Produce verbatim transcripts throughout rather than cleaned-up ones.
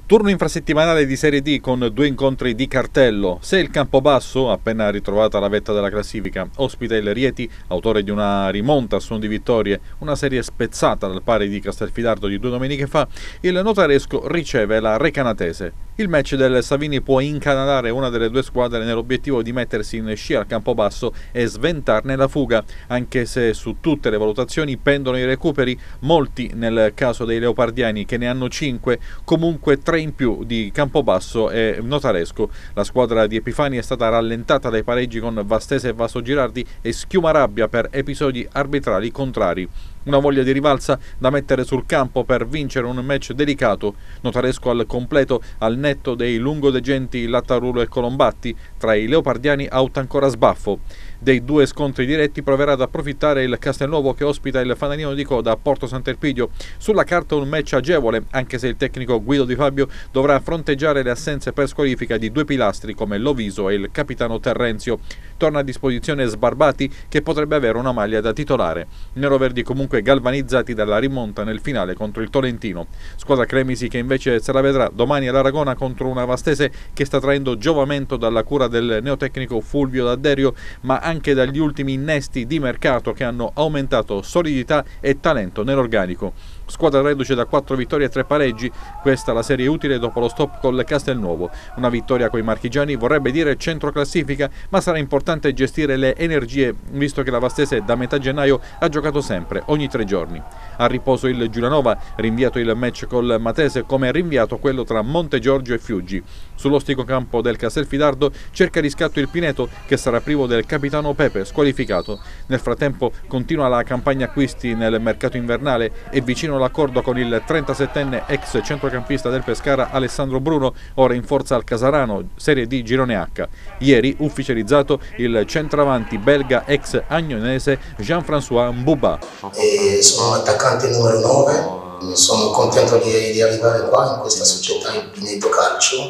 Turno infrasettimanale di Serie D con due incontri di cartello. Se il Campobasso, appena ritrovata la vetta della classifica, ospita il Rieti, autore di una rimonta a suon di vittorie, una serie spezzata dal pari di Castelfidardo di due domeniche fa, il Notaresco riceve la Recanatese. Il match del Savini può incanalare una delle due squadre nell'obiettivo di mettersi in scia al Campobasso e sventarne la fuga, anche se su tutte le valutazioni pendono i recuperi, molti nel caso dei leopardiani che ne hanno cinque, comunque tre in più di Campobasso e Notaresco. La squadra di Epifani è stata rallentata dai pareggi con Vastese e Vasto Girardi e schiuma rabbia per episodi arbitrali contrari. Una voglia di rivalsa da mettere sul campo per vincere un match delicato. Notaresco al completo al netto dei lungodegenti Lattarulo e Colombatti, tra i leopardiani out ancora sbaffo. Dei due scontri diretti proverà ad approfittare il Castelnuovo che ospita il fanalino di coda a Porto Sant'Elpidio. Sulla carta un match agevole, anche se il tecnico Guido Di Fabio dovrà fronteggiare le assenze per squalifica di due pilastri come Loviso e il capitano Terrenzio. Torna a disposizione Sbarbati che potrebbe avere una maglia da titolare. Neroverdi comunque galvanizzati dalla rimonta nel finale contro il Tolentino. Squadra Cremisi che invece se la vedrà domani all'Aragona contro una Vastese che sta traendo giovamento dalla cura del neotecnico Fulvio D'Adderio, ma anche dagli ultimi innesti di mercato che hanno aumentato solidità e talento nell'organico. Squadra reduce da quattro vittorie e tre pareggi, questa la serie utile dopo lo stop col Castelnuovo. Una vittoria coi marchigiani vorrebbe dire centro classifica, ma sarà importante gestire le energie, visto che la Vastese da metà gennaio ha giocato sempre, ogni tre giorni. A riposo il Giulianova, rinviato il match col Matese come rinviato quello tra Montegiorgio e Fiuggi. Sull'ostico campo del Castelfidardo cerca riscatto il Pineto che sarà privo del capitano Pepe, squalificato. Nel frattempo continua la campagna acquisti nel mercato invernale e vicino l'accordo con il trentasettenne ex centrocampista del Pescara Alessandro Bruno, ora in forza al Casarano, Serie D Girone H. Ieri ufficializzato il centravanti belga ex agnonese Jean-François Mbouba. E sono attaccante numero nove, sono contento di, di arrivare qua in questa società, il Pineto Calcio,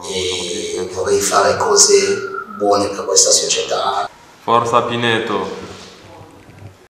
e vorrei fare cose buone per questa società. Forza Pineto!